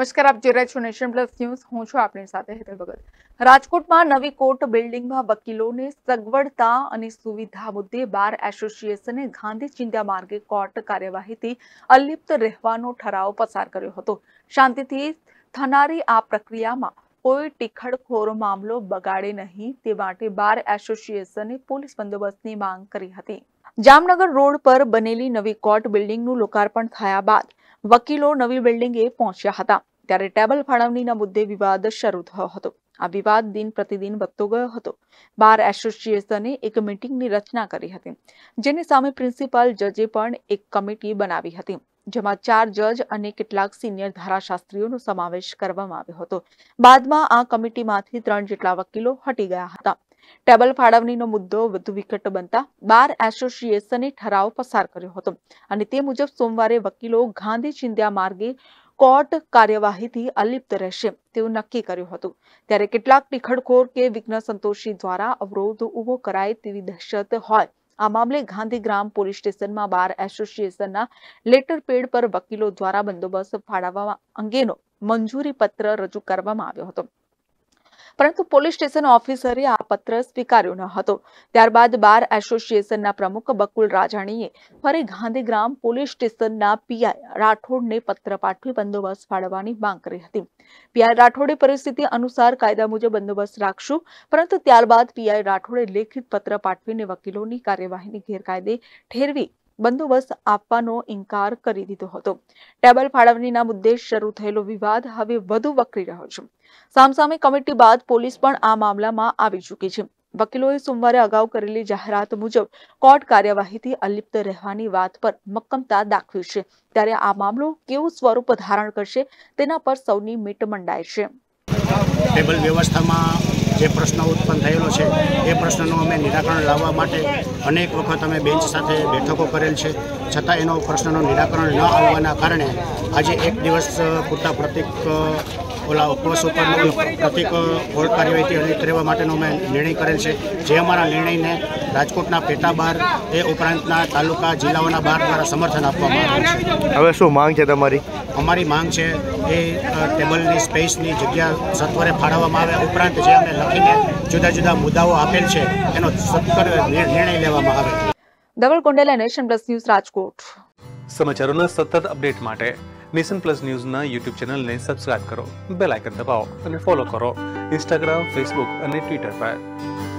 નમસ્કાર, આપ જોઈ રહ્યા છો નેશન પ્લસ ન્યૂઝ. હું છું આપની સાથે હેતલ ભગત. રાજકોટમાં નવી કોર્ટ બિલ્ડિંગમાં વકીલોને સગવડતા અને સુવિધા મુદ્દે બાર એસોસિએશને ગાંધી ચિંધ્યા માર્ગે કોર્ટ કાર્યવાહીથી અલિપ્ત રહેવાનો ઠરાવ પસાર કર્યો હતો. શાંતિથી થનારી આ પ્રક્રિયામાં કોઈ ટીખળખોર મામલો બગાડે નહીં તે માટે બાર એસોસિએશને પોલીસ બંદોબસ્તની માંગ કરી હતી. જામનગર રોડ પર બનેલી નવી કોર્ટ બિલ્ડિંગનું લોકાર્પણ થયા બાદ વકીલો નવી બિલ્ડિંગે પહોંચ્યા હતા ત્યારે ટેબલ ફાળવણીના મુદ્દે વિવાદ શરૂ થયો હતો. આ વિવાદ દિન પ્રતિદિન વધતો ગયો હતો. બાર એસોસિએશને એક મીટિંગની રચના કરી હતી, જેની સામે પ્રિન્સિપાલ જજે પણ એક કમિટી બનાવી હતી, જેમાં 4 જજ અને કેટલાક સિનિયર ધારાશાસ્ત્રીઓનો સમાવેશ કરવામાં આવ્યો હતો. બાદમાં આ કમિટીમાંથી 3 જેટલા વકીલો હટી ગયા હતા. ટેબલ ફાળવણીનો મુદ્દો વધુ વિકટ બનતા બાર એસોસિએશને ઠરાવ પસાર કર્યો હતો અને તે મુજબ સોમવારે વકીલો ગાંધી ચિંધ્યા માર્ગે કોર્ટ કાર્યવાહીથી અલિપ્ત રહેશે તેવું નક્કી કર્યું હતું. ત્યારે કેટલાક ટીખળખોર કે વિઘ્ન સંતોષી દ્વારા અવરોધ ઉભો કરાય તેવી દહેશત હોય આ મામલે ગાંધીગ્રામ પોલીસ સ્ટેશનમાં બાર એસોસિએશનના લેટર પેડ પર વકીલો દ્વારા બંદોબસ્ત ફાળવવા અંગેનો મંજૂરી પત્ર રજૂ કરવામાં આવ્યો હતો, પરંતુ પોલીસ સ્ટેશન ઓફિસરે આ પત્ર સ્વીકાર્યો ન હતો. ત્યારબાદ બાર એસોસિએશનના પ્રમુખ બકુલ રાજાણીએ ફરી ગાંધીગ્રામ પોલીસ સ્ટેશનના પીઆઈ રાઠોડને પત્ર પાઠવી બંદોબસ્ત ફાળવવાની માંગ કરી હતી. પીઆઈ રાઠોડે પરિસ્થિતિ અનુસાર કાયદા મુજબ બંદોબસ્ત રાખશું, પરંતુ ત્યારબાદ પીઆઈ રાઠોડે લેખિત પત્ર પાઠવીને વકીલોની કાર્યવાહીની ગેરકાયદે ઠેરવી બંદોબસ્ત આપવાનો ઇનકાર કરી દીધો હતો. ટેબલ ફાળવણીના મુદ્દે શરૂ થયેલો વિવાદ હવે વધુ વકરી રહ્યો છે. સામસામે કમિટી બાદ પોલીસ પણ આ મામલામાં આવી ચૂકી છે. વકીલોએ સોમવારે અગાઉ કરેલી જાહેરાત મુજબ કોર્ટ કાર્યવાહીથી અલિપ્ત રહેવાની વાત પર મક્કમતા દાખવી છે. ત્યારે આ મામલો કેવું સ્વરૂપ ધારણ કરશે તેના પર સૌની મીટ મંડાય છે. ટેબલ વ્યવસ્થામાં જે પ્રશ્ન ઉત્પન્ન થયેલો છે એ પ્રશ્નનું અમે નિરાકરણ લાવવા માટે અનેક વખત અમે બેન્ચ સાથે બેઠકો કરેલ છે, છતાં એનો પ્રશ્નનું નિરાકરણ ન આવવાના કારણે આજે એક દિવસ પૂરતા ઉપવાસ ઉપર પ્રતિક કોર્ટ કાર્યવાહીથી અલિપ્ત રહેવા માટેનો અમે નિર્ણય કરેલ છે. જે અમારા નિર્ણયને રાજકોટના પેટા બાર એ ઉપરાંતના તાલુકા જિલ્લાઓના બાર દ્વારા સમર્થન આપવામાં આવ્યું છે. હવે શું માંગ છે તમારી? અમારી માંગ છે એ ટેબલની સ્પેસની જગ્યા સત્વરે ફાળવવામાં આવે, ઉપરાંત જે અમે લખીને જુદા જુદા મુદ્દાઓ આપેલ છે એનો સત્વર નિર્ણય લેવામાં આવે. Dhaval Kondela, nation plus news, Rajkot. સમાચારોના સતત અપડેટ માટે નેશન પ્લસ ન્યૂઝના યુટ્યુબ ચેનલને સબસ્ક્રાઇબ કરો, બેલ આઇકન દબાવો અને ફોલો કરો ઇન્સ્ટાગ્રામ, ફેસબુક અને ટ્વિટર પર.